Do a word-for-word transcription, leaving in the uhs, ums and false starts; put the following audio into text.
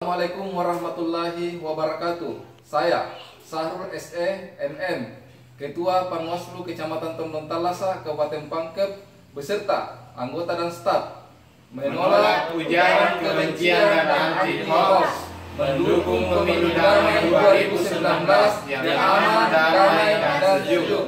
Assalamualaikum warahmatullahi wabarakatuh. Saya Sahrul S E M M, Ketua Panwaslu Kecamatan Tondong Talasa, Kabupaten Pangkep, beserta anggota dan staf menolak ujaran kebencian dan anti-hoax, mendukung pemilu damai dua ribu sembilan belas yang aman, damai, dan jujur.